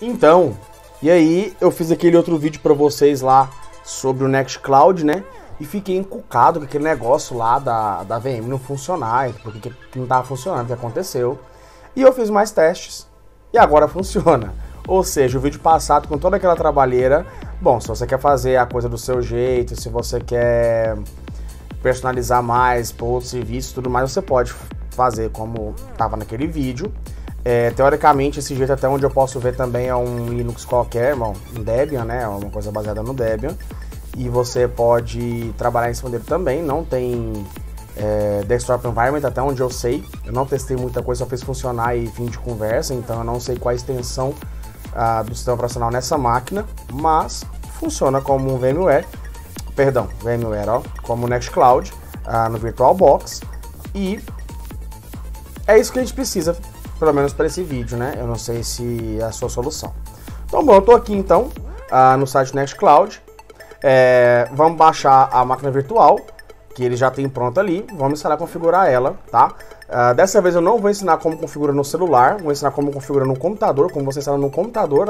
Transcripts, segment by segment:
Então, e aí eu fiz aquele outro vídeo pra vocês lá sobre o Nextcloud, né? E fiquei encucado com aquele negócio lá da VM não funcionar, porque não tava funcionando, o que aconteceu. E eu fiz mais testes e agora funciona. Ou seja, o vídeo passado com toda aquela trabalheira, bom, se você quer fazer a coisa do seu jeito, se você quer personalizar mais, pôr outros serviços e tudo mais, você pode fazer como estava naquele vídeo. Teoricamente, esse jeito até onde eu posso ver também é um Linux qualquer, um Debian, né? Uma coisa baseada no Debian. E você pode trabalhar em cima dele também, não tem desktop environment, até onde eu sei. Eu não testei muita coisa, só fiz funcionar e fim de conversa, então eu não sei qual a extensão do sistema operacional nessa máquina, mas funciona como um VMware, como o Nextcloud no VirtualBox, e é isso que a gente precisa, pelo menos para esse vídeo, né? Eu não sei se é a sua solução. Então, bom, eu tô aqui então no site Nextcloud. Vamos baixar a máquina virtual, que ele já tem pronta ali. Vamos instalar e configurar ela, tá? Dessa vez eu não vou ensinar como configura no celular, vou ensinar como configura no computador, como você instala no computador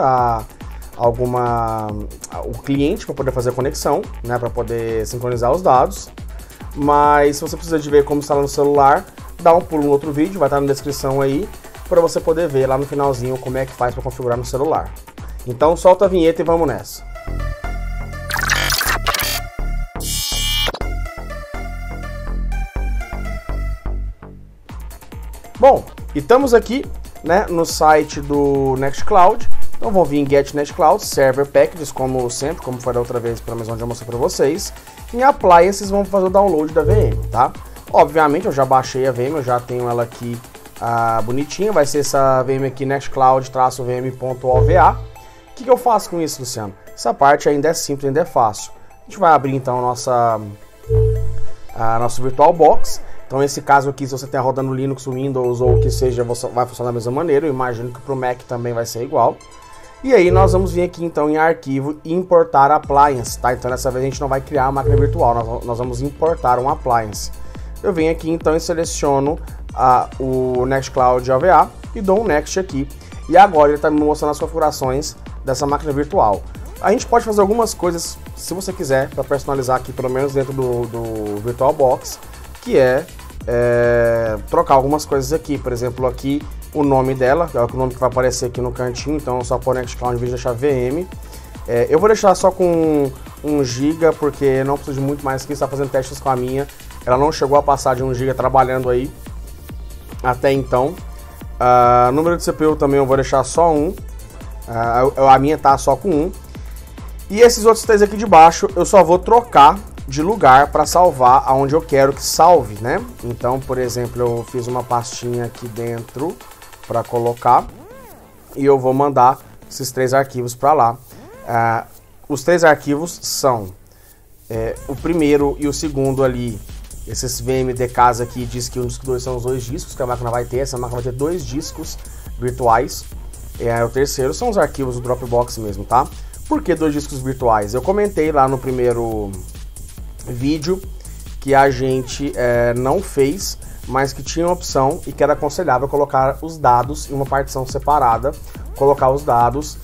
o cliente para poder fazer a conexão, né? Para poder sincronizar os dados. Mas se você precisa de ver como instalar no celular, dá um pulo no outro vídeo, vai estar na descrição aí, para você poder ver lá no finalzinho como é que faz para configurar no celular. Então solta a vinheta e vamos nessa. Bom, e estamos aqui, né, no site do Nextcloud. Então vamos vir em Get Nextcloud, Server Packages, como sempre, como foi da outra vez, pelo menos onde eu mostrei para vocês. Em Appliances vamos fazer o download da VM, tá? Obviamente eu já baixei a VM, eu já tenho ela aqui bonitinha, vai ser essa VM aqui, nextcloud-vm.ova. O que eu faço com isso, Luciano? Essa parte ainda é simples, ainda é fácil. A gente vai abrir então nosso VirtualBox. Então nesse caso aqui, se você está rodando Linux, Windows ou o que seja, vai funcionar da mesma maneira. Eu imagino que para o Mac também vai ser igual. E aí nós vamos vir aqui então em arquivo e importar appliance, tá? Então dessa vez a gente não vai criar uma máquina virtual, nós vamos importar um appliance. Eu venho aqui então e seleciono o Nextcloud OVA e dou um Next aqui. E agora ele está me mostrando as configurações dessa máquina virtual. A gente pode fazer algumas coisas, se você quiser, para personalizar aqui, pelo menos dentro do VirtualBox, que é trocar algumas coisas aqui. Por exemplo, aqui o nome dela, que é o nome que vai aparecer aqui no cantinho, então só por Nextcloud em vez de deixar VM. Eu vou deixar só com 1 GB, porque não preciso de muito mais que isso, está fazendo testes com a minha. Ela não chegou a passar de 1 GB trabalhando aí até então. Número de CPU também eu vou deixar só 1. A minha tá só com 1. E esses outros 3 aqui de baixo eu só vou trocar de lugar para salvar aonde eu quero que salve, né? Então, por exemplo, eu fiz uma pastinha aqui dentro para colocar e eu vou mandar esses 3 arquivos para lá. Os 3 arquivos são o primeiro e o segundo ali. Esses VMDKs aqui diz que 1 disco 2 são os 2 discos que a máquina vai ter. Essa máquina vai ter 2 discos virtuais. O terceiro são os arquivos do Dropbox mesmo, tá? Por que 2 discos virtuais? Eu comentei lá no primeiro vídeo que a gente não fez, mas que tinha opção e que era aconselhável colocar os dados em uma partição separada, colocar os dados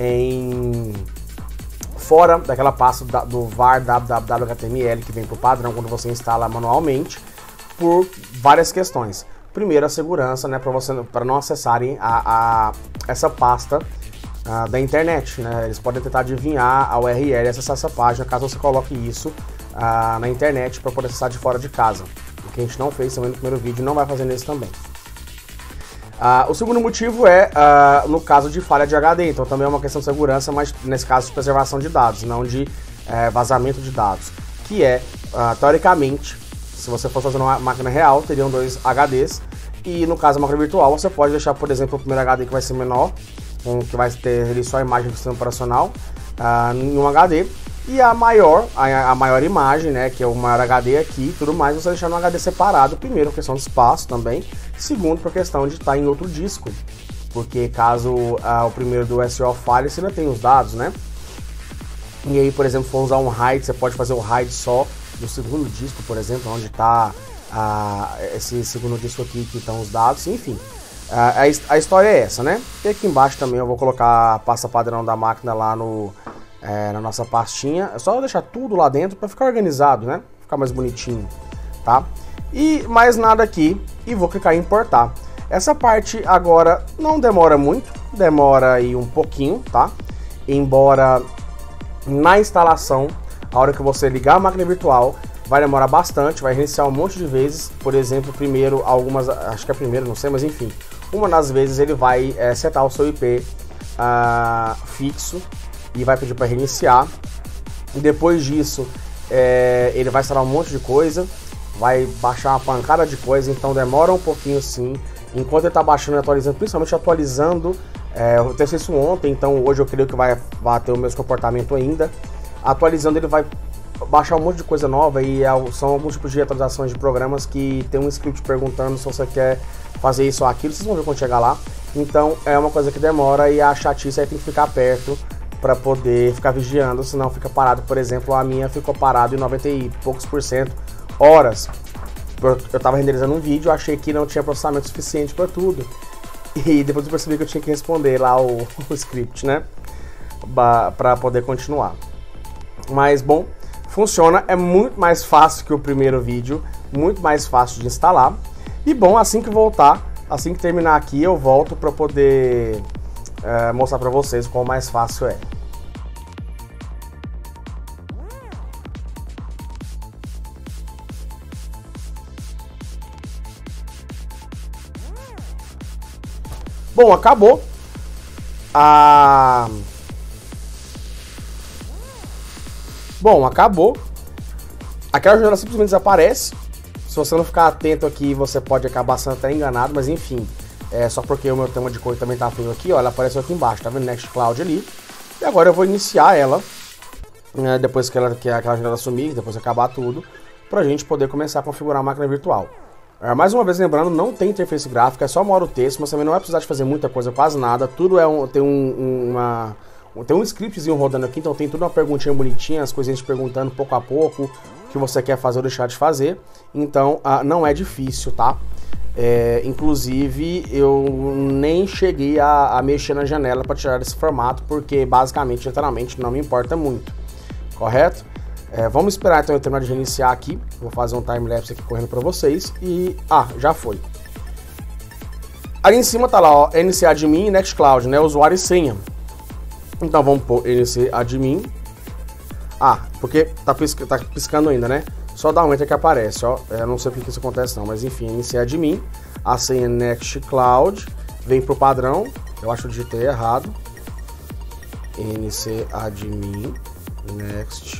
fora daquela pasta do var www.html que vem por padrão quando você instala manualmente, por várias questões. Primeiro, a segurança, né, para não acessarem essa pasta da internet, né? Eles podem tentar adivinhar a URL e acessar essa página caso você coloque isso na internet para poder acessar de fora de casa. O que a gente não fez também no primeiro vídeo, não vai fazer nesse também. O segundo motivo é no caso de falha de HD, então também é uma questão de segurança, mas nesse caso de preservação de dados, não de vazamento de dados, que teoricamente, se você fosse fazer uma máquina real, teriam 2 HDs, e no caso da máquina virtual você pode deixar, por exemplo, o primeiro HD que vai ser menor, que vai ter ali só a imagem do sistema operacional em um HD, e a maior imagem, né, que é o maior HD aqui e tudo mais, você deixar no HD separado, primeiro por questão de espaço também, segundo por questão de estar em outro disco, porque caso o primeiro do SO falhe, você ainda tem os dados, né? E aí, por exemplo, for usar um RAID, você pode fazer o RAID só do segundo disco, por exemplo, onde está esse segundo disco aqui que estão os dados, enfim. A história é essa, né? E aqui embaixo também eu vou colocar a pasta padrão da máquina lá na nossa pastinha. É só deixar tudo lá dentro para ficar organizado, né? Ficar mais bonitinho, tá? E mais nada aqui, e vou clicar em importar. Essa parte agora não demora muito, demora aí um pouquinho, tá? Embora na instalação, a hora que você ligar a máquina virtual, vai demorar bastante, vai reiniciar um monte de vezes. Por exemplo, primeiro, acho que é primeiro, não sei, mas enfim, uma das vezes ele vai setar o seu IP fixo e vai pedir para reiniciar. E depois disso, ele vai instalar um monte de coisa, vai baixar uma pancada de coisa, então demora um pouquinho sim. Enquanto ele está baixando e atualizando, principalmente atualizando, eu testei isso ontem, então hoje eu creio que vai ter o mesmo comportamento ainda. Atualizando, ele vai baixar um monte de coisa nova e são alguns tipos de atualizações de programas que tem um script perguntando se você quer fazer isso ou aquilo. Vocês vão ver quando chegar lá. Então é uma coisa que demora e a chatice aí tem que ficar perto para poder ficar vigiando, senão fica parado. Por exemplo, a minha ficou parado em 90 e poucos % horas. Eu tava renderizando um vídeo, achei que não tinha processamento suficiente para tudo. E depois eu percebi que eu tinha que responder lá o script, né? Para poder continuar. Mas bom, funciona, é muito mais fácil que o primeiro vídeo, muito mais fácil de instalar. E bom, assim que voltar, assim que terminar aqui, eu volto para poder mostrar para vocês qual mais fácil é. Bom, acabou. Bom, acabou. Aquela janela simplesmente desaparece. Se você não ficar atento aqui, você pode acabar sendo até enganado, mas enfim. É só porque o meu tema de cor também tá feio aqui, ó. Ela apareceu aqui embaixo, tá vendo? Nextcloud ali. E agora eu vou iniciar ela, né, depois que aquela janela sumir, depois que acabar tudo, pra gente poder começar a configurar a máquina virtual. Mais uma vez lembrando, não tem interface gráfica, é só uma hora o texto, mas também não vai precisar de fazer muita coisa, quase nada. Tudo tem um scriptzinho rodando aqui, então tem tudo uma perguntinha bonitinha, as coisinhas te perguntando pouco a pouco o que você quer fazer ou deixar de fazer. Então não é difícil, tá? Inclusive eu nem cheguei a mexer na janela para tirar esse formato, porque basicamente, literalmente, não me importa muito, correto? Vamos esperar então eu terminar de reiniciar aqui. Vou fazer um time-lapse aqui correndo para vocês. E já foi. Ali em cima tá lá, ó, NC Admin e Nextcloud, né? Usuário e senha. Então vamos pôr NC Admin. Porque tá piscando ainda, né? Só dá um enter que aparece, ó. Eu não sei porque isso acontece não, mas enfim, NC Admin. A senha Nextcloud. Vem pro padrão. Eu acho que eu digitei errado. NC Admin Nextcloud.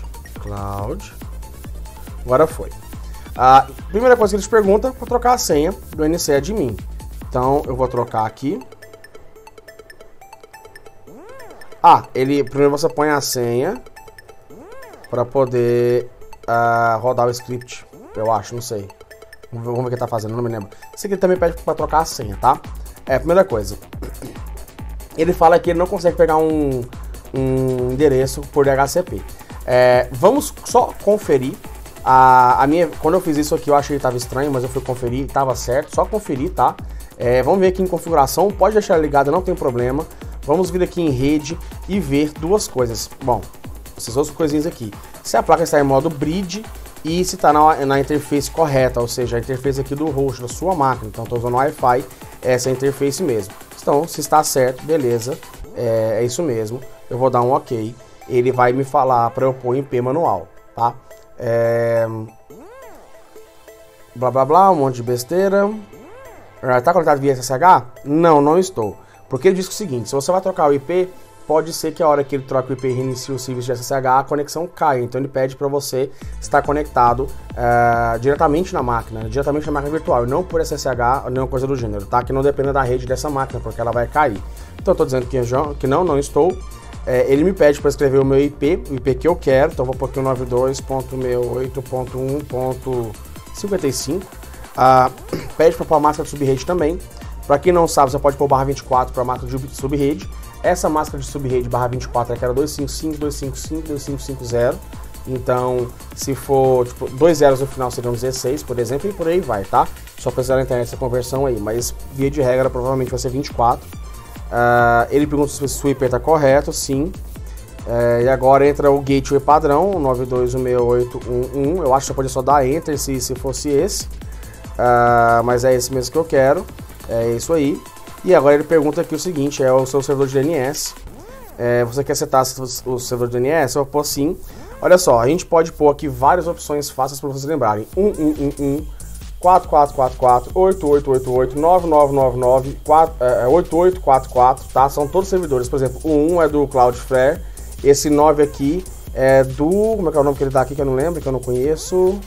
Agora foi. A primeira coisa que eles perguntam é para trocar a senha do NC Admin. Então eu vou trocar aqui. Primeiro você põe a senha para poder rodar o script. Eu acho, não sei. Vamos ver o que tá fazendo, não me lembro. Isso aqui também pede para trocar a senha, tá? Primeira coisa. Ele fala que ele não consegue pegar um endereço por DHCP. Vamos só conferir. Quando eu fiz isso aqui eu achei que estava estranho, mas eu fui conferir e estava certo. Só conferir, tá? Vamos ver aqui em configuração. Pode deixar ligada, não tem problema. Vamos vir aqui em rede e ver duas coisas. Bom, essas duas coisinhas aqui. Se a placa está em modo bridge e se está na interface correta, ou seja, a interface aqui do host da sua máquina. Então estou usando Wi-Fi, essa é a interface mesmo. Então, se está certo, beleza, é isso mesmo. Eu vou dar um OK. Ele vai me falar para eu pôr em IP manual, tá? Blá blá blá, um monte de besteira. Tá conectado via SSH? Não estou. Porque ele diz o seguinte: se você vai trocar o IP, pode ser que a hora que ele troca o IP e reinicia o serviço de SSH, a conexão caia. Então ele pede para você estar conectado diretamente na máquina virtual, e não por SSH ou nenhuma coisa do gênero, tá? Que não dependa da rede dessa máquina, porque ela vai cair. Então eu estou dizendo que não estou. Ele me pede para escrever o meu IP, o IP que eu quero, então eu vou pôr aqui o 92.68.1.55. Pede para pôr a máscara de subrede também. Para quem não sabe, você pode pôr /24 para a máscara de subrede. Essa máscara de subrede /24 é aquela 255, 255, 2550. Então, se for, tipo, 2 zeros no final seriam 16, por exemplo, e por aí vai, tá? Só precisar na internet essa conversão aí, mas via de regra provavelmente vai ser 24. Ele pergunta se o IP está correto, sim. E agora entra o gateway padrão, 92.168.1.1. Eu acho que você pode só dar enter se fosse esse. Mas é esse mesmo que eu quero. É isso aí. E agora ele pergunta aqui o seguinte, é o seu servidor de DNS. Você quer setar o servidor de DNS? Eu vou pôr sim. Olha só, a gente pode pôr aqui várias opções fáceis para vocês lembrarem. 1111, 4444, 8888, 9999, 8844, tá? São todos servidores. Por exemplo, o 1 é do Cloudflare. Esse 9 aqui é do... Como é que é o nome que ele dá aqui que eu não lembro, que eu não conheço?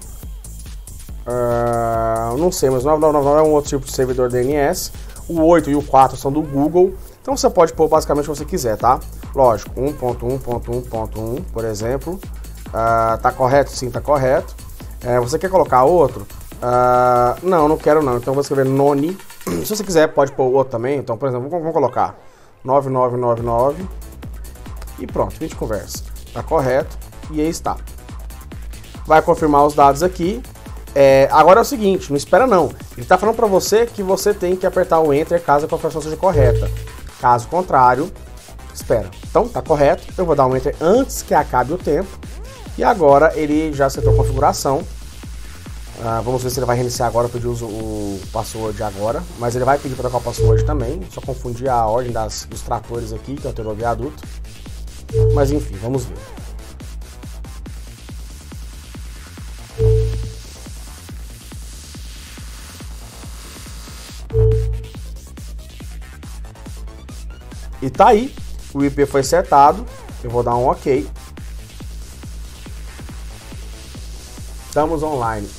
Não sei, mas o 9999 é um outro tipo de servidor DNS. O 8 e o 4 são do Google. Então você pode pôr basicamente o que você quiser, tá? Lógico, 1.1.1.1, por exemplo. Tá correto? Sim, tá correto. Você quer colocar outro? Não quero não. Então eu vou escrever noni. Se você quiser, pode pôr outro também. Então, por exemplo, vamos colocar 9999. E pronto, a gente conversa. Tá correto. E aí está. Vai confirmar os dados aqui. Agora é o seguinte, não espera não. Ele está falando para você que você tem que apertar o Enter caso a confirmação seja correta. Caso contrário, espera. Então, tá correto. Eu vou dar um Enter antes que acabe o tempo. E agora ele já acertou a configuração. Vamos ver se ele vai reiniciar agora, pedir o password agora. Mas ele vai pedir para trocar o password também. Só confundir a ordem dos tratores aqui, que é o anterior viaduto. Mas enfim, vamos ver. E tá aí, o IP foi setado. Eu vou dar um OK. Estamos online.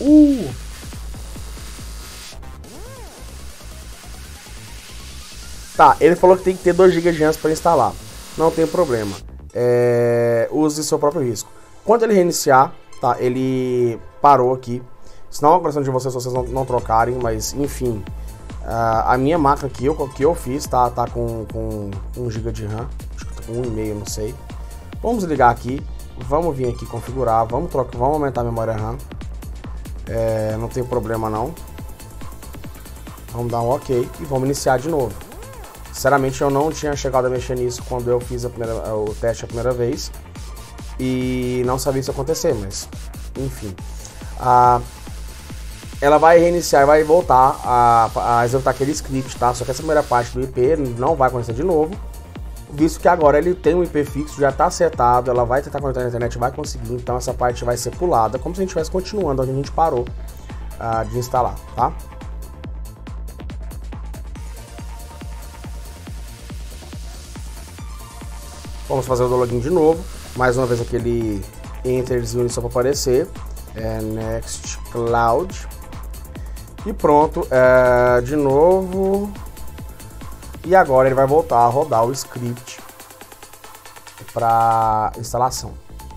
Tá, ele falou que tem que ter 2 GB de RAM para instalar. Não tem problema. Use seu próprio risco. Quando ele reiniciar, tá, ele parou aqui. Isso não é uma questão de vocês, se vocês não trocarem, mas enfim. A minha máquina que eu fiz tá com 1 GB de RAM. Acho que tá com 1,5, não sei. Vamos ligar aqui. Vamos vir aqui configurar. Vamos aumentar a memória RAM. Não tem problema não. Vamos dar um OK e vamos iniciar de novo. Sinceramente, eu não tinha chegado a mexer nisso quando eu fiz o teste a primeira vez. E não sabia isso acontecer, mas enfim. Ela vai reiniciar e vai voltar a executar aquele script, tá? Só que essa primeira parte do IP não vai acontecer de novo, visto que agora ele tem um IP fixo, já está setado, ela vai tentar conectar na internet, vai conseguir, então essa parte vai ser pulada, como se a gente estivesse continuando onde a gente parou de instalar, tá? Vamos fazer o login de novo, mais uma vez aquele enterzinho só para aparecer, Next Cloud. E pronto, de novo. E agora ele vai voltar a rodar o script para instalação.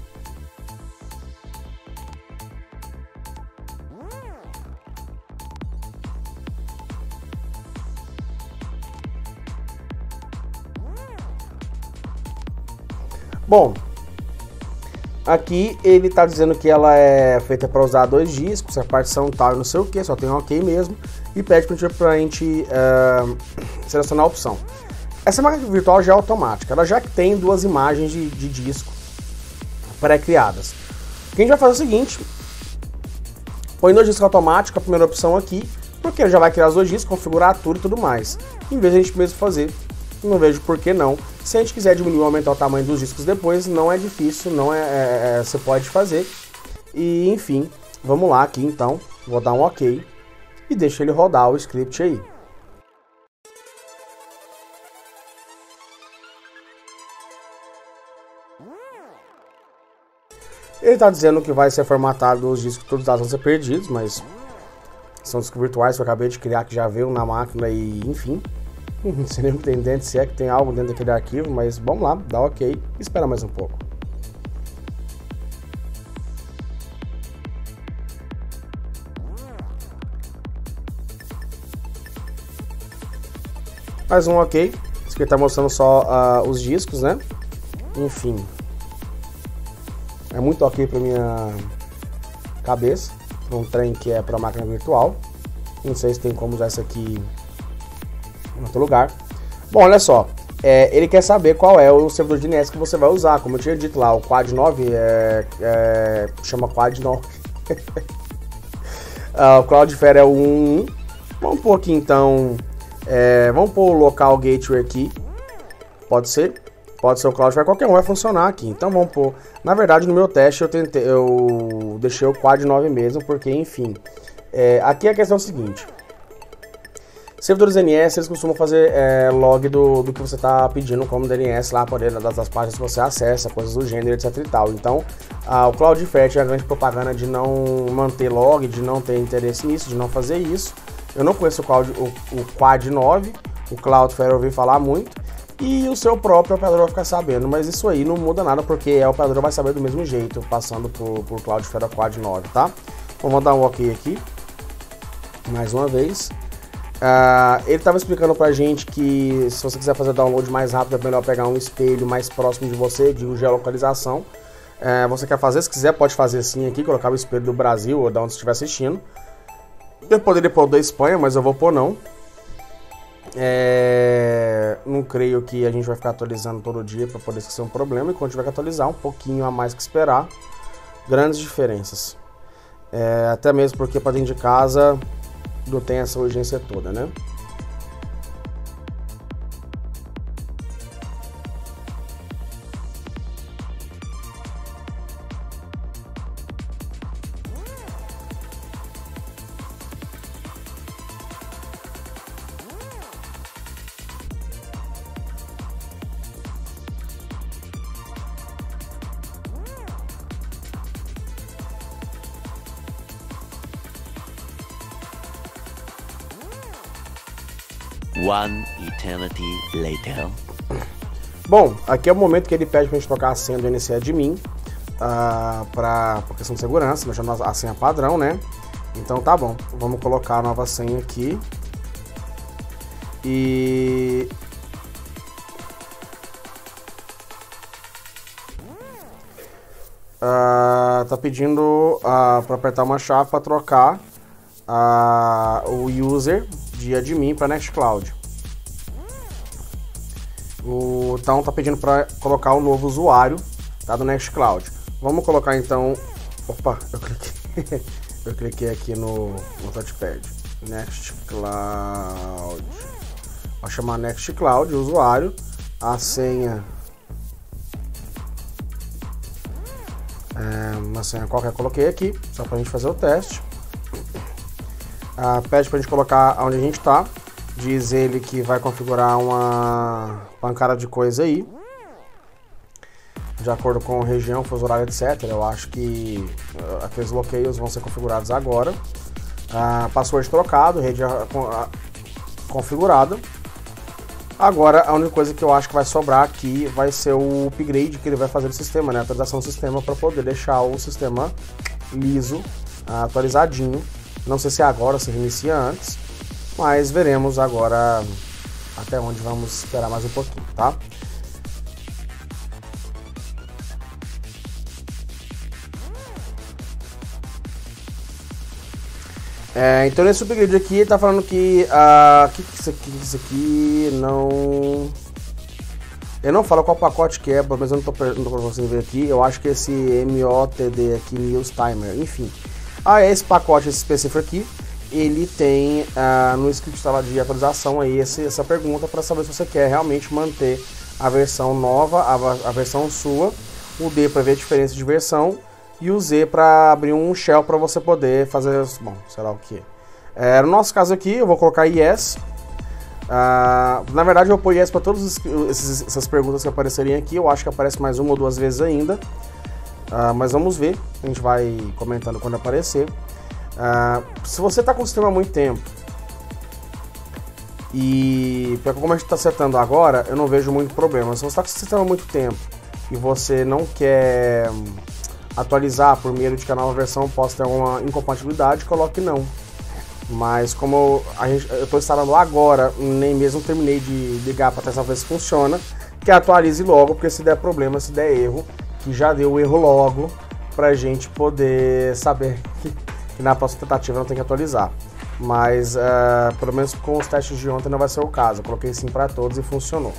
Bom, aqui ele está dizendo que ela é feita para usar 2 discos, a partição tal, não sei o que, só tem um OK mesmo, e pede para a gente selecionar a opção. Essa máquina virtual já é automática, ela já tem 2 imagens de disco pré-criadas. O que a gente vai fazer é o seguinte: põe 2 discos automáticos, a primeira opção aqui, porque ele já vai criar os 2 discos, configurar tudo e tudo mais. Em vez de a gente mesmo fazer, não vejo por que não. Se a gente quiser diminuir ou aumentar o tamanho dos discos depois, não é difícil, você pode fazer. E enfim, vamos lá aqui então, vou dar um OK e deixo ele rodar o script aí. Ele está dizendo que vai ser formatado os discos, todos os dados vão ser perdidos, mas são discos virtuais que eu acabei de criar, que já veio na máquina e enfim. Não sei nem o que tem dentro, se é que tem algo dentro daquele arquivo, mas vamos lá, dá OK e espera mais um pouco. Mais um OK, isso aqui está mostrando só os discos, né? Enfim. É muito ok para minha cabeça, para um trem que é para máquina virtual. Não sei se tem como usar isso aqui em outro lugar. Bom, olha só, ele quer saber qual é o servidor de DNS que você vai usar. Como eu tinha dito lá, o Quad 9 chama Quad 9. O Cloudflare é o 1.1. Vamos pôr aqui então, vamos pôr o local gateway aqui. Pode ser o Cloudflare, qualquer um vai funcionar aqui. Então vamos pôr. Na verdade, no meu teste eu deixei o Quad 9 mesmo, porque enfim. Aqui a questão é o seguinte: servidores DNS, eles costumam fazer log do que você está pedindo como DNS lá, por dentro das páginas que você acessa, coisas do gênero, etc e tal. Então, o Cloudflare tinha a grande propaganda de não manter log, de não ter interesse nisso, de não fazer isso. Eu não conheço o Quad 9, o Cloudflare eu ouvi falar muito, e o seu próprio operador vai ficar sabendo, mas isso aí não muda nada, porque o operador vai saber do mesmo jeito, passando por Cloudflare Quad 9, tá? Então, vamos dar um ok aqui, mais uma vez. Ele estava explicando pra gente que se você quiser fazer download mais rápido, é melhor pegar um espelho mais próximo de você, de geolocalização. Você quer fazer, se quiser pode fazer sim aqui, colocar o espelho do Brasil ou de onde você estiver assistindo. Eu poderia pôr da Espanha, mas eu vou pôr não. Não creio que a gente vai ficar atualizando todo dia para poder esquecer um problema. E quando tiver que atualizar, um pouquinho a mais que esperar. Grandes diferenças. Até mesmo porque para dentro de casa não tem essa urgência toda, né? One eternity later. Bom, aqui é o momento que ele pede pra gente trocar a senha do NC Admin por questão de segurança, deixando a senha padrão, né? Então tá bom, vamos colocar a nova senha aqui. E tá pedindo para apertar uma chave para trocar o user de admin para Nextcloud. Então tá pedindo para colocar o novo usuário, tá, do Nextcloud. Vamos colocar então. Opa, eu cliquei aqui no touchpad. Nextcloud. Vou chamar Nextcloud, o usuário, a senha. Uma senha qualquer coloquei aqui, só pra gente fazer o teste. Pede pra gente colocar onde a gente tá. Diz ele que vai configurar uma pancada de coisa aí, de acordo com região, fuso horário, etc. Eu acho que aqueles bloqueios vão ser configurados agora. Password trocado, rede configurada. Agora a única coisa que eu acho que vai sobrar aqui vai ser o upgrade que ele vai fazer do sistema, né? A atualização do sistema, para poder deixar o sistema liso, atualizadinho. Não sei se é agora ou se reinicia antes, mas veremos agora até onde vamos esperar mais um pouquinho, tá? Então nesse upgrade aqui ele tá falando que isso aqui não... Eu não falo qual pacote que é, mas eu não tô pra você ver aqui. Eu acho que esse MOTD aqui, News Timer, enfim. Esse pacote específico aqui, ele tem no script de atualização aí essa pergunta para saber se você quer realmente manter a versão nova, a versão sua, o D para ver a diferença de versão e o Z para abrir um shell para você poder fazer, bom, sei lá o que. No nosso caso aqui, eu vou colocar yes. Na verdade, eu vou pôr yes para todas essas perguntas que aparecerem aqui. Eu acho que aparece mais uma ou duas vezes ainda. Mas vamos ver, a gente vai comentando quando aparecer. Se você está com o sistema há muito tempo e como a gente está setando agora, eu não vejo muito problema. Se você está com o sistema há muito tempo e você não quer atualizar por medo de que a nova versão possa ter alguma incompatibilidade, coloque não. Mas como eu estou instalando agora, nem mesmo terminei de ligar para testar ver se funciona, que atualize logo, porque se der problema, se der erro, que já deu o erro logo, pra gente poder saber que na próxima tentativa não tem que atualizar. Mas pelo menos com os testes de ontem não vai ser o caso. Eu coloquei sim para todos e funcionou.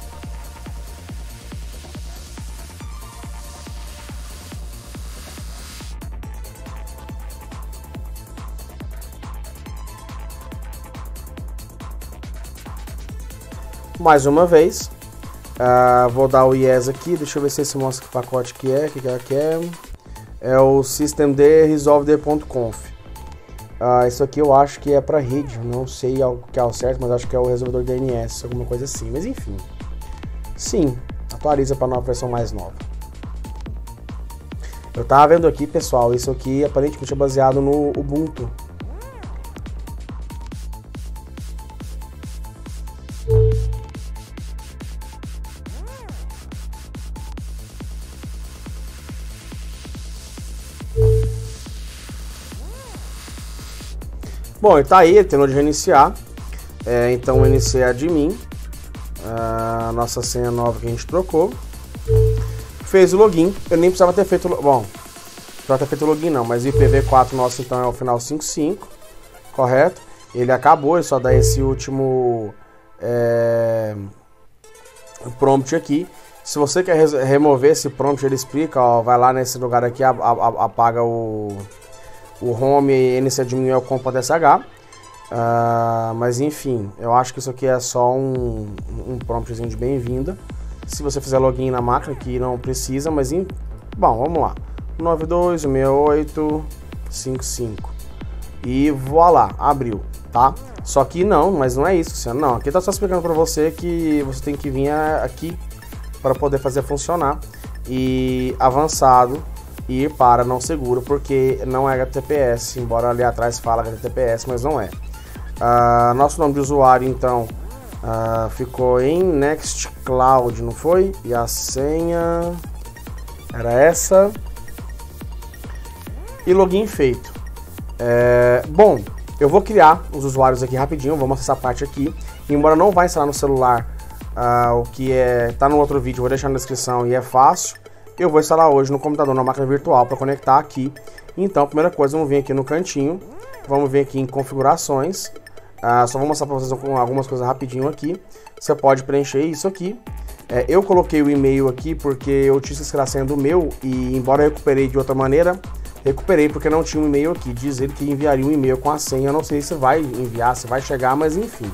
Mais uma vez, vou dar o yes aqui, deixa eu ver se esse mostra que pacote que é, que ela quer. É o systemd resolved.conf. Isso aqui eu acho que é para rede, não sei o que é o certo, mas acho que é o resolvedor DNS, alguma coisa assim, mas enfim. Sim, atualiza para a nova versão mais nova. Eu tava vendo aqui, pessoal, isso aqui aparentemente é baseado no Ubuntu. Bom, ele tá aí, ele terminou de reiniciar. Então eu iniciei admin, a nossa senha nova que a gente trocou. Fez o login, eu nem precisava ter feito, bom, não precisava ter feito o login não, mas o IPv4 nosso então é o final 55, correto? Ele acabou, ele só dá esse último prompt aqui. Se você quer remover esse prompt, ele explica, ó, vai lá nesse lugar aqui, apaga o home NCadmin é o comp.sh. Mas enfim, eu acho que isso aqui é só um promptzinho de bem-vinda. Se você fizer login na máquina, que não precisa, mas bom, vamos lá. 92.168.55 e voilá, abriu, tá? Só que não, mas não é isso, Luciano. Não, aqui tá só explicando para você que você tem que vir aqui para poder fazer funcionar e avançado e ir para não seguro, porque não é HTTPS, embora ali atrás fala HTTPS, mas não é. Nosso nome de usuário então ficou em Nextcloud, não foi? E a senha era essa. E login feito. Bom, eu vou criar os usuários aqui rapidinho, vamos acessar essa parte aqui. Embora não vai instalar no celular, o que tá no outro vídeo, vou deixar na descrição e é fácil. Eu vou instalar hoje no computador, na máquina virtual, para conectar aqui. Então, a primeira coisa, vamos vir aqui no cantinho, vamos vir aqui em configurações. Só vou mostrar para vocês algumas coisas rapidinho aqui. Você pode preencher isso aqui. Eu coloquei o e-mail aqui porque eu tinha esquecido a senha do meu e, embora eu recuperei de outra maneira, recuperei porque não tinha um e-mail aqui. Diz ele que enviaria um e-mail com a senha. Eu não sei se vai enviar, se vai chegar, mas enfim.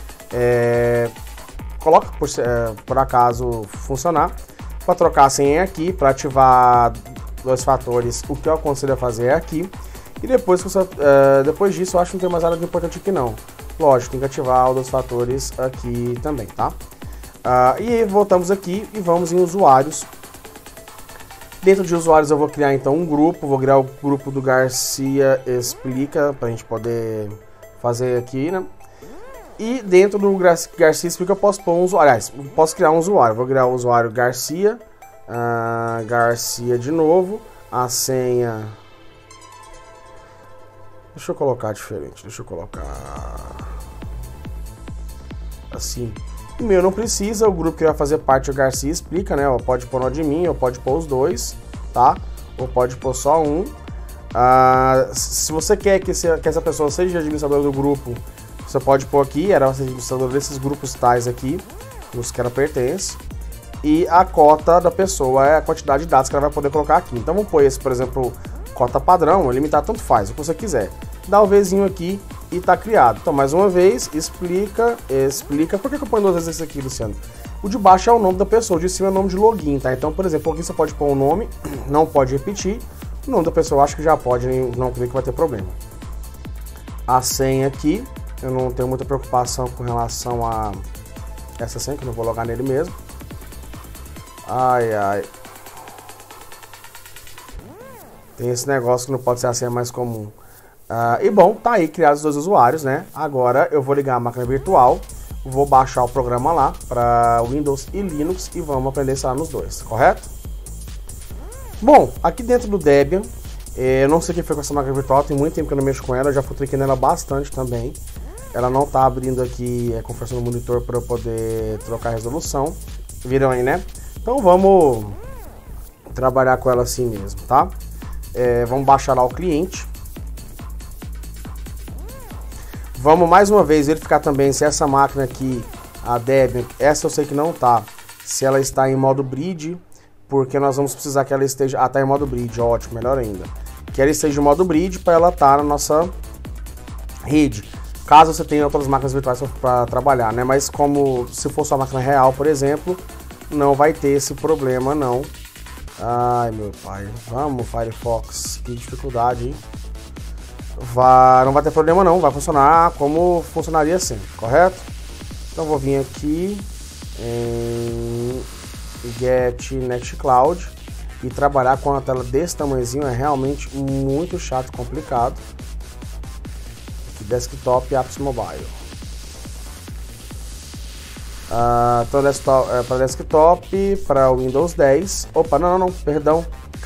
Coloca por acaso funcionar. Para trocar a senha aqui, para ativar 2 fatores, o que eu aconselho a fazer é aqui. E depois disso, eu acho que não tem mais nada de importante aqui não. Lógico, tem que ativar os 2 fatores aqui também, tá? E voltamos aqui e vamos em usuários. Dentro de usuários eu vou criar então um grupo, vou criar o grupo do Garcia Explica, para a gente poder fazer aqui, né? E dentro do Garcia Explica eu posso pôr um usuário, aliás, posso criar um usuário, vou criar o usuário Garcia, Garcia de novo, a senha, deixa eu colocar diferente, deixa eu colocar assim, e-mail não precisa, o grupo que vai fazer parte o Garcia Explica, né, ou pode pôr no admin, ou pode pôr os 2, tá, ou pode pôr só um. Se você quer que essa pessoa seja administrador do grupo, você pode pôr aqui, era o administrador desses grupos tais aqui, os que ela pertence. E a cota da pessoa é a quantidade de dados que ela vai poder colocar aqui. Então vamos pôr esse, por exemplo, cota padrão, limitar tanto faz, o que você quiser. Dá o Vzinho aqui e tá criado. Então mais uma vez, explica. Por que eu ponho 2 vezes esse aqui, Luciano? O de baixo é o nome da pessoa, o de cima é o nome de login, tá? Então, por exemplo, aqui você pode pôr um nome, não pode repetir. O nome da pessoa eu acho que já pode, não creio que vai ter problema. A senha aqui. Eu não tenho muita preocupação com relação a essa senha, que eu não vou logar nele mesmo. Tem esse negócio que não pode ser a senha mais comum. E bom, tá aí criados os 2 usuários, né? Agora eu vou ligar a máquina virtual, vou baixar o programa lá para Windows e Linux e vamos aprender a instalar nos 2, correto? Bom, aqui dentro do Debian, eu não sei o que foi com essa máquina virtual, tem muito tempo que eu não mexo com ela, eu já futriquei nela bastante também. Ela não tá abrindo aqui a conversão no monitor para eu poder trocar a resolução. Viram aí, né? Então vamos trabalhar com ela assim mesmo, tá? Vamos baixar lá o cliente. Vamos mais uma vez verificar também se essa máquina aqui, a Debian, essa eu sei que não tá, se ela está em modo bridge, porque nós vamos precisar que ela esteja... Ah, tá em modo bridge, ótimo, melhor ainda. Que ela esteja em modo bridge para ela estar na nossa rede. Caso você tenha outras máquinas virtuais para trabalhar, né? Mas como se fosse uma máquina real, por exemplo, não vai ter esse problema, não. Ai, meu pai. Vamos, Firefox. Que dificuldade, hein? Não vai ter problema, não. Vai funcionar como funcionaria sempre, correto? Então, vou vir aqui em Get Nextcloud e trabalhar com uma tela desse tamanhozinho é realmente muito chato e complicado. Aqui, Desktop e Apps Mobile. Então, para desktop, para Windows 10. Opa, não, perdão.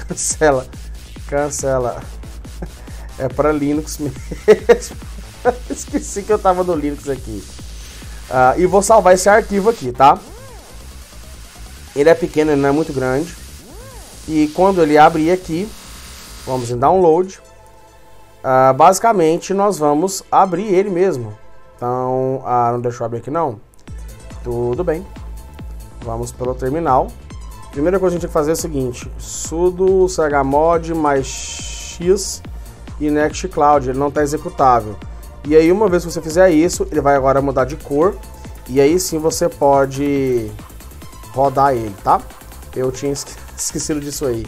Cancela. É para Linux mesmo. Esqueci que eu tava no Linux aqui. E vou salvar esse arquivo aqui, tá? Ele é pequeno, ele não é muito grande. E quando ele abrir aqui, vamos em download. Basicamente, nós vamos abrir ele mesmo. Então, não deixou abrir aqui não? Tudo bem. Vamos pelo terminal. Primeira coisa que a gente tem que fazer é o seguinte: sudo chmod mais x e nextcloud. Ele não está executável. E aí, uma vez que você fizer isso, ele vai agora mudar de cor. E aí sim você pode rodar ele, tá? Eu tinha esquecido disso aí.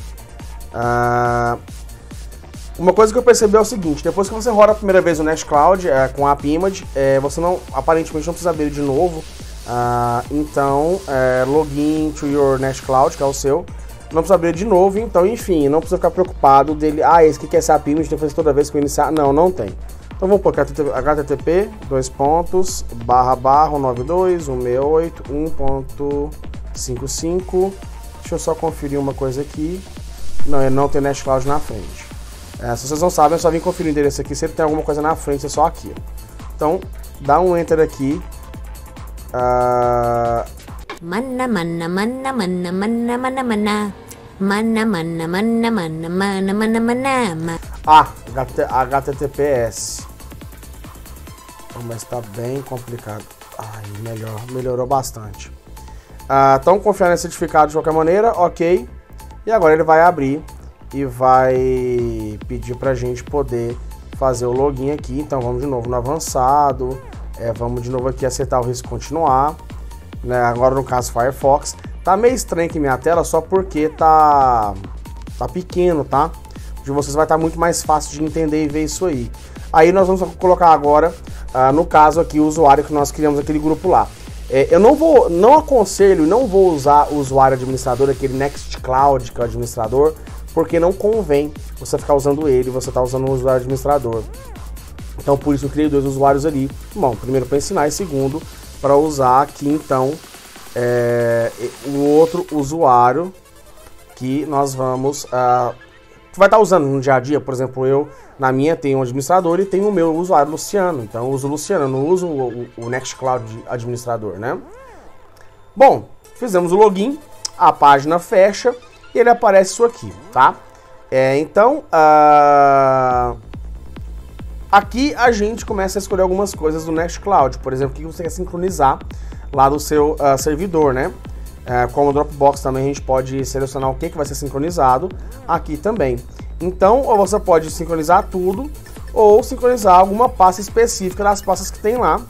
Uma coisa que eu percebi é o seguinte: depois que você roda a primeira vez o Nextcloud com a AppImage, você aparentemente não precisa abrir ele de novo. Então, login to your Nextcloud, que é o seu, não precisa abrir de novo. Então, enfim, não precisa ficar preocupado dele. Esse que quer ser AppImage, tem que fazer toda vez que eu iniciar. Não tem. Então vamos pôr http://192.168.1.55. Deixa eu só conferir uma coisa aqui. Não, ele não tem Nextcloud na frente. Se vocês não sabem, eu só vim conferir o endereço aqui. Se ele tem alguma coisa na frente, é só aqui. Então, dá um enter aqui. HTTPS. Mas tá bem complicado. Melhorou bastante. Então, confiar nesse certificado de qualquer maneira, ok. E agora ele vai abrir e vai pedir pra gente poder fazer o login aqui. Então, vamos de novo no avançado. Vamos de novo aqui acertar o risco continuar. Né? Agora, no caso, Firefox. Tá meio estranho aqui minha tela, só porque tá pequeno, tá? De vocês vai estar muito mais fácil de entender e ver isso aí. Aí nós vamos colocar agora, no caso aqui, o usuário que nós criamos aquele grupo lá. Eu não aconselho, não vou usar o usuário administrador, aquele Nextcloud que é o administrador, porque não convém você ficar usando ele, você tá usando o usuário administrador. Então por isso eu criei 2 usuários ali. Bom, primeiro para ensinar e segundo para usar aqui então o outro usuário que nós vamos... vai estar usando no dia a dia. Por exemplo, eu na minha tenho um administrador e tenho o meu usuário Luciano. Então eu uso o Luciano, eu não uso o Nextcloud administrador, né? Bom, fizemos o login, a página fecha e ele aparece isso aqui, tá? Então, aqui a gente começa a escolher algumas coisas do Nextcloud. Por exemplo, o que você quer sincronizar lá do seu servidor, né? Como o Dropbox também a gente pode selecionar o que vai ser sincronizado aqui também. Então, ou você pode sincronizar tudo, ou sincronizar alguma pasta específica das pastas que tem lá.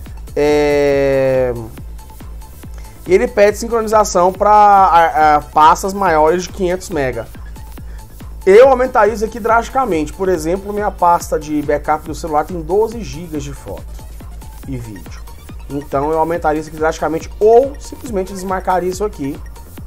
E ele pede sincronização para pastas maiores de 500 MB. Eu aumentaria isso aqui drasticamente. Por exemplo, minha pasta de backup do celular tem 12 GB de foto e vídeo. Então eu aumentaria isso aqui drasticamente ou simplesmente desmarcaria isso aqui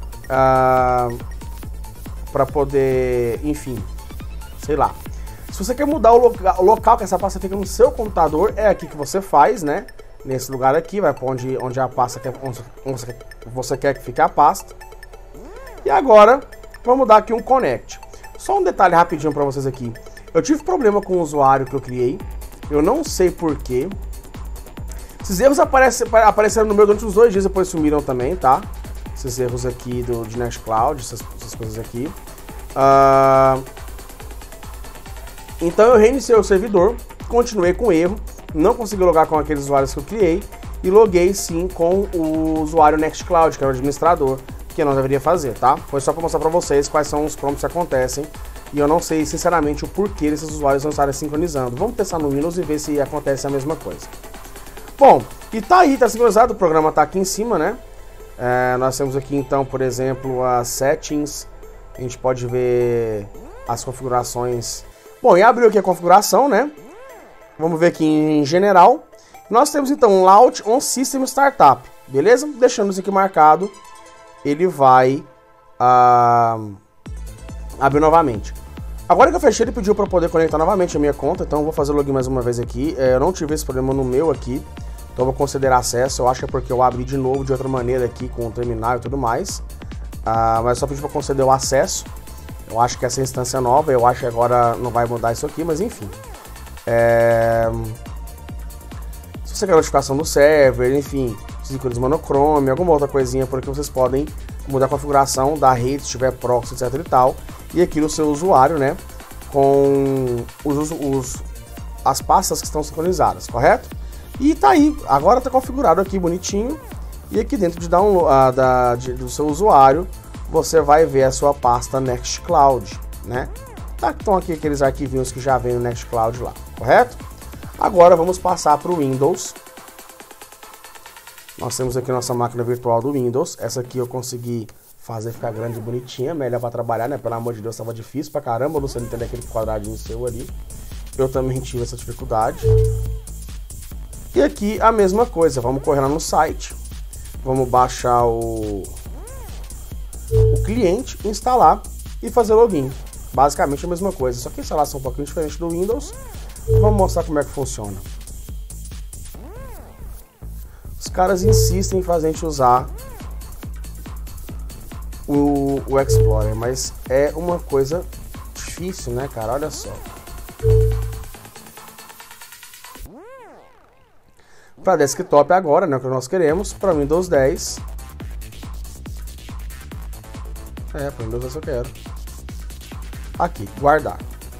para poder, enfim, sei lá. Se você quer mudar o local que essa pasta fica no seu computador, é aqui que você faz, né? Nesse lugar aqui, vai para onde a pasta onde você quer que fique a pasta. E agora, vamos dar aqui um connect. Só um detalhe rapidinho para vocês aqui. Eu tive problema com o usuário que eu criei. Eu não sei porquê. Esses erros apareceram no meu durante uns 2 dias, depois sumiram também, tá? esses erros aqui de Nextcloud, essas coisas aqui. Então eu reiniciei o servidor, continuei com erro, não consegui logar com aqueles usuários que eu criei e loguei sim com o usuário Nextcloud, que era o administrador, que eu não deveria fazer, tá? Foi só para mostrar para vocês quais são os prompts que acontecem e eu não sei sinceramente o porquê desses usuários não estarem sincronizando. Vamos testar no Windows e ver se acontece a mesma coisa. Bom, e tá aí, tá sincronizado, o programa tá aqui em cima, né? Nós temos aqui então, por exemplo, as settings, a gente pode ver as configurações. Bom, e abriu aqui a configuração, né? Vamos ver aqui em general. Nós temos então Launch on System Startup, beleza? Deixando isso aqui marcado, ele vai abrir novamente. Agora que eu fechei, ele pediu para poder conectar novamente a minha conta, então eu vou fazer o login mais uma vez aqui. Eu não tive esse problema no meu aqui, então eu vou considerar acesso. Eu acho que é porque eu abri de novo de outra maneira aqui com o terminal e tudo mais. Mas só pedi para conceder o acesso. Eu acho que essa é a instância nova, eu acho que agora não vai mudar isso aqui, mas enfim. Se você quer notificação do server, enfim, ícones monochrome, alguma outra coisinha por aqui, vocês podem mudar a configuração da rede, se tiver proxy, etc e tal. E aqui no seu usuário, né, com as pastas que estão sincronizadas, correto? E tá aí, agora tá configurado aqui bonitinho. E aqui dentro do seu usuário, você vai ver a sua pasta Nextcloud, né? Estão aqui aqueles arquivinhos que já vem no Nextcloud lá, correto? Agora vamos passar para o Windows. Nós temos aqui nossa máquina virtual do Windows. Essa aqui eu consegui fazer ficar grande e bonitinha, melhor para trabalhar, né? Pelo amor de Deus, estava difícil pra caramba você não entender aquele quadradinho seu ali. Eu também tive essa dificuldade. E aqui a mesma coisa, vamos correr lá no site. Vamos baixar o cliente, instalar e fazer login. Basicamente a mesma coisa, só que a instalação é um pouquinho diferente do Windows. Vamos mostrar como é que funciona. Os caras insistem em fazer a gente usar o Explorer, mas é uma coisa difícil, né, cara? Olha só. Para desktop agora, né, o que nós queremos, para Windows 10. Para Windows 10 eu quero. Aqui, guardar.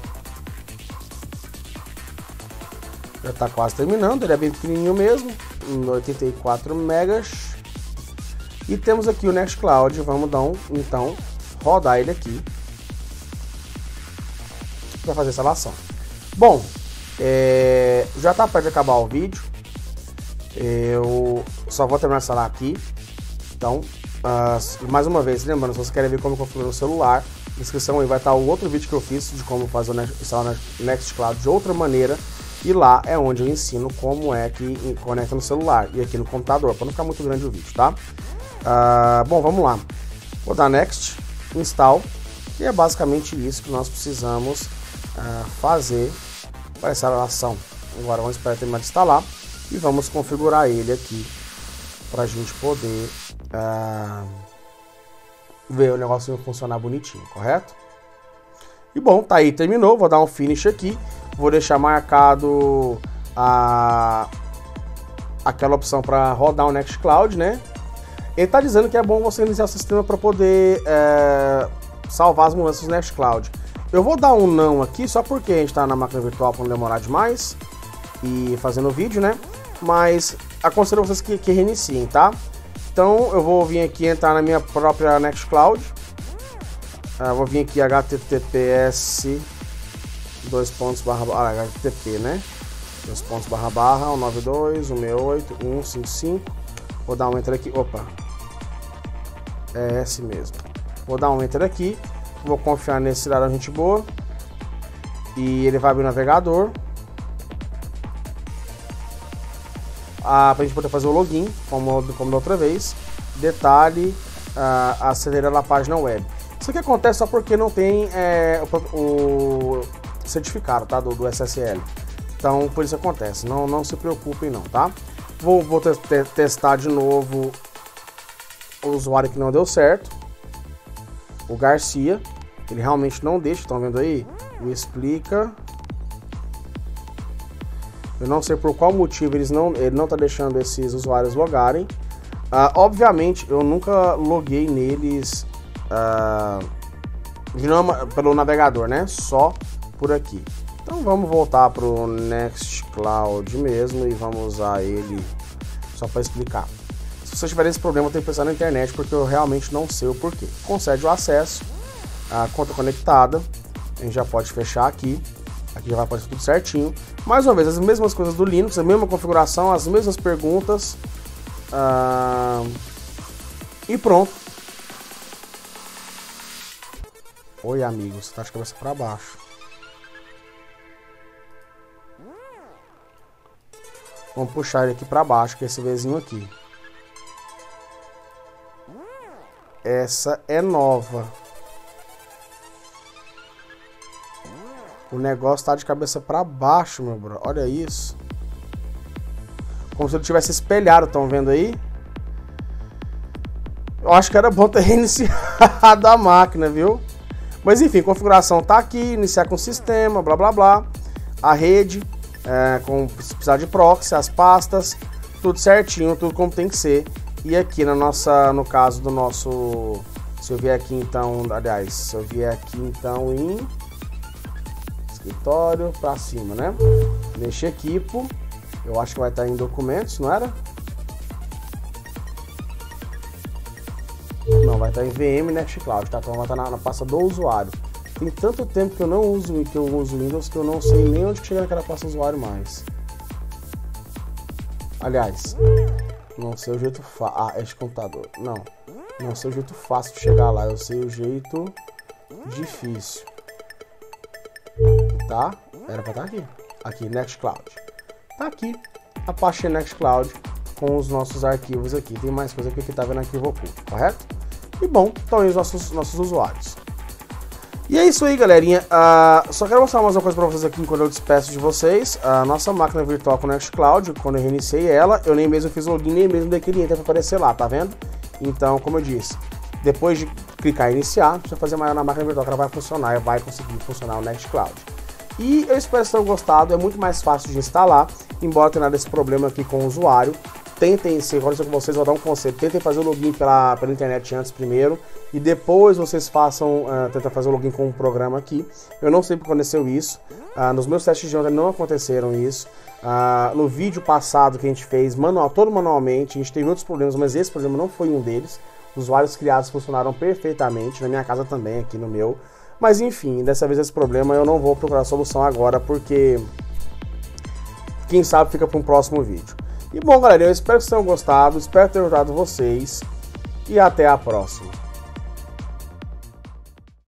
Já está quase terminando, ele é bem pequenininho mesmo, 84 megas. E temos aqui o Nextcloud, vamos então rodar ele aqui para fazer a instalação. Bom, já está perto de acabar o vídeo, eu só vou terminar de instalar aqui. Então, mais uma vez, lembrando, se você quer ver como configurar o celular, na descrição aí vai estar o outro vídeo que eu fiz de como fazer instalar o Nextcloud de outra maneira. E lá é onde eu ensino como é que conecta no celular e aqui no computador, para não ficar muito grande o vídeo, tá? Bom, vamos lá. Vou dar Next, Install, e é basicamente isso que nós precisamos fazer para essa instalação. Agora vamos esperar terminar de instalar e vamos configurar ele aqui para a gente poder ver o negócio funcionar bonitinho, correto? E bom, tá aí, terminou. Vou dar um Finish aqui. Vou deixar marcado aquela opção para rodar o Nextcloud, né? Ele tá dizendo que é bom você iniciar o sistema para poder salvar as mudanças do Nextcloud. Eu vou dar um não aqui, só porque a gente tá na máquina virtual para não demorar demais e fazendo o vídeo, né? Mas aconselho vocês que reiniciem, tá? Então eu vou vir aqui entrar na minha própria Nextcloud. Vou vir aqui https http, né? 2.//192.168.155. Vou dar um enter aqui. Opa, é esse mesmo. Vou dar um enter aqui. Vou confiar nesse cidadão gente boa. E ele vai abrir o navegador. Pra gente poder fazer o login, como da outra vez. Detalhe, acelerar a página web. Isso aqui acontece só porque não tem o certificado, tá? do SSL. Então, por isso acontece. Não se preocupem não, tá? Vou testar de novo o usuário que não deu certo. O Garcia. Ele realmente não deixa, estão vendo aí? O explica. Eu não sei por qual motivo ele não tá deixando esses usuários logarem. Obviamente, eu nunca loguei neles pelo navegador, né? Só por aqui. Então vamos voltar pro Nextcloud mesmo e vamos usar ele só para explicar. Se você tiver esse problema, tem que pensar na internet, porque eu realmente não sei o porquê. Concede o acesso, a conta conectada, a gente já pode fechar aqui. Aqui já vai aparecer tudo certinho. Mais uma vez, as mesmas coisas do Linux, a mesma configuração, as mesmas perguntas. E pronto. Oi, amigo, você tá de cabeça para baixo. Vamos puxar ele aqui para baixo, que é esse vizinho aqui. Essa é nova. O negócio tá de cabeça para baixo, meu bro. Olha isso. Como se ele tivesse espelhado, estão vendo aí? Eu acho que era bom ter reiniciado a máquina, viu? Mas enfim, configuração tá aqui, iniciar com o sistema, blá blá blá. A rede, se precisar de proxy, as pastas, tudo certinho, tudo como tem que ser. E aqui no caso do nosso... Se eu vier aqui então, aliás, se eu vier aqui então em... escritório para cima, né? Mexer equipo, eu acho que vai estar em documentos, não era? Não, vai estar em VM Nextcloud, tá? Então vai estar na pasta do usuário. Tem tanto tempo que eu não uso Windows que eu não sei nem onde chega naquela pasta do usuário mais. Aliás, não sei o jeito fácil. Este computador. Não sei o jeito fácil de chegar lá, eu sei o jeito difícil. Tá? Era pra estar aqui. Aqui, Nextcloud. Tá aqui a pasta Nextcloud com os nossos arquivos aqui. Tem mais coisa aqui que tá vendo arquivo oculto, correto? E bom, estão aí os nossos usuários. E é isso aí, galerinha. Só quero mostrar mais uma coisa pra vocês aqui enquanto eu despeço de vocês. A nossa máquina virtual com Nextcloud, quando eu reiniciei ela, eu nem mesmo fiz login, nem mesmo daquele enter pra aparecer lá, tá vendo? Então, como eu disse, depois de clicar em iniciar, precisa fazer maior na máquina virtual que ela vai funcionar e vai conseguir funcionar o Nextcloud. E eu espero que vocês tenham gostado, é muito mais fácil de instalar, embora tenha dado esse problema aqui com o usuário. Tentem, se acontecer com vocês, vou dar um conselho, tentem fazer o login pela internet antes primeiro, e depois vocês tentam fazer o login com o programa aqui. Eu não sei porque aconteceu isso, nos meus testes de ontem não aconteceram isso. No vídeo passado que a gente fez, todo manualmente, a gente teve outros problemas, mas esse problema não foi um deles. Os usuários criados funcionaram perfeitamente, na minha casa também, aqui no meu. Mas enfim, dessa vez esse problema eu não vou procurar solução agora, porque quem sabe fica para um próximo vídeo. E bom, galera, eu espero que vocês tenham gostado, espero ter ajudado vocês e até a próxima.